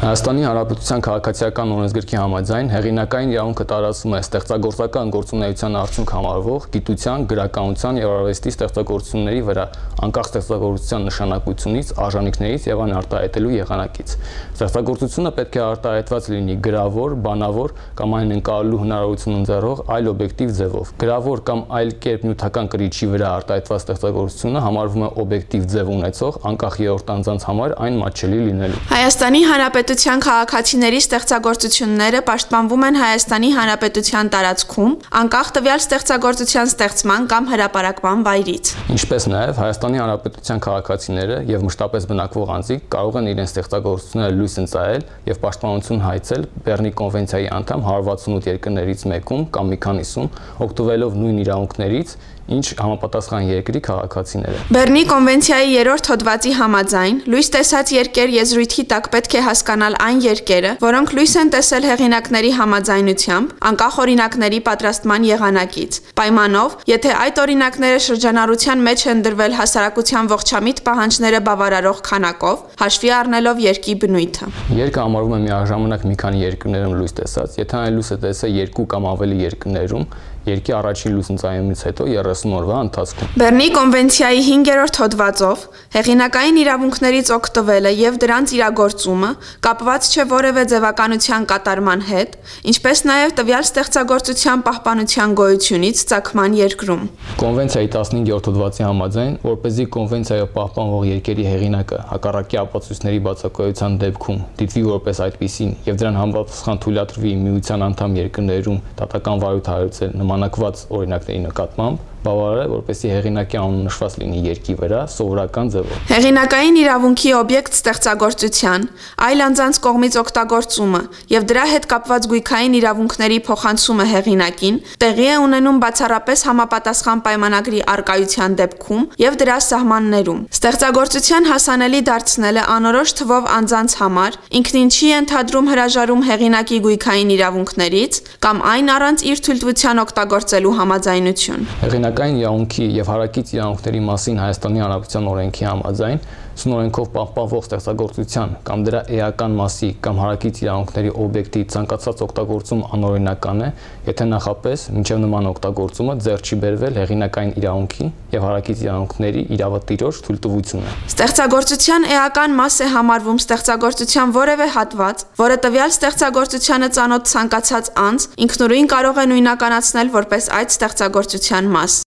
Հայաստանի Հանրապետության քաղաքացիական օրենսգրքի համաձայն հեղինակային իրավունքը տարածվում է ստեղծագործական գործունեության արդյունք համարվող գիտության, գրականության եւ արվեստի ստեղծագործությունների վրա անկախ ստեղծագործության նշանակությունից, արժանինքներից եւ այն արտահայտելու եղանակից։ Ստեղծագործությունը պետք է արտահայտված լինի գրավոր, բանավոր կամ այն ընկալելու հնարավորություն ընձեռող այլ օբյեկտիվ ձևով։ Գրավոր կամ այլ կերպ նյութական կրիչի վրա արտահայտված ստեղծագործությունը համարվում է օբյեկտիվ ձև ունեցող, անկախ երրորդ անձանց համար այն մատչելի լինելու։ Հայաստանի Հանրապետության քաղաքացիների ստեղծագործությունները պաշտպանվում են Հայաստանի Հանրապետության տարածքում, անկախ տվյալ ստեղծագործության ստեղծման կամ հրապարակման վայրից։ Ինչպես նաև Հայաստանի Հանրապետության քաղաքացիները եւ մշտապես բնակվող անձիկ կարող են իրենց ստեղծագործությունները լույս ընծայել եւ պաշտպանություն հայցել Բեռնի կոնվենցիայի անդամ 168 երկրներից մեկում կամ մի քանիսում, օգտվելով նույն իրավունքներից, ինչ համապատասխան երկրի քաղաքացիները։ Բեռնի կոնվենցիայի 3-րդ հոդվածի համաձայն լույս տեսած երկեր եզրույթի տակ պետք է հասկանալ այն երկերը, որոնք լույս են տեսել հեղինակների համաձայնությամբ, անկախ օրինակների պատրաստման եղանակից, պայմանով, եթե այդ օրինակները շրջանառության մեջ են դրվել հասարակության ողջամիտ պահանջները բավարարող քանակով, հաշվի առնելով երկի բնույթը։ Երկը համարվում է միաժամանակ մի քանի երկրներում լույս տեսած, եթե այն լույս է տեսել 2 կամ ավելի երկրներում, երկի առաջին լուսնծայումից հետո 30 օրվա ընթացքում։ Բեռնի կոնվենցիայի 5-րդ հոդվածով հեղինակային իրավունքներից օգտվելը եւ դրանց իրագործումը կապված չէ որևէ ձևականության կատարման հետ, ինչպես նաեւ տվյալ ստեղծագործության պահպանության գոյությունից ծագման երկրում։ Կոնվենցիայի 15-րդ հոդվածի համաձայն, որպեսզի կոնվենցիայով պահպանվող երկերի հեղինակը հակառակի ապացույցների բացակայության դեպքում դիտվի որպես այդպիսին եւ դրան համապատասխան թույլատրվի միության անդամ երկրներում դատական վարույթ հարուցել նմանակված օրինակների նկատմամբ, բավարար է, որպեսզի հեղինակի անունը նշված լինի երկի վրա սովորական ձևով։ Հեղինակային իրավունքի օբյեկտ ստեղծագործության, այլ անձանց կողմից օգտագործումը եւ դրա հետ կապված գույքային իրավունքների փոխանցումը հեղինակին տեղի է ունենում բացառապես համապատասխան պայմանագրի առկայության դեպքում եւ դրա սահմաններում։ Ստեղծագործության հասանելի դարձնելը անորոշ թվով անձանց համար ինքնին չի ընդհանրում հրաժարում հեղինակի գույքային իրավունքներից կամ այն առանց իր թույլտվության օգտագործելու համաձայնություն։ Հեղինակային իրավունքի եւ հարակից իրավունքների մասին Հայաստանի Հանրապետության օրենքի համաձայն Սնորենքով պահպանվող ստեղծագործության կամ դրա էական մասի կամ հարակից իրավունքների օբյեկտի ցանկացած օգտագործում անօրինական է, եթե նախապես մինչև նման օգտագործումը ձեռք չի բերվել հեղինակային իրավունքի եւ հարակից իրավունքների իրավատիրոջ թույլտվությունը։ Ստեղծագործության էական մաս է համարվում ստեղծագործության որևէ հատված, որը տվյալ ստեղծագործությանը ծանոթ ցանկացած անձ ինքնուրույն կարող է նույնականացնել որպես այդ ստեղծագործության մաս։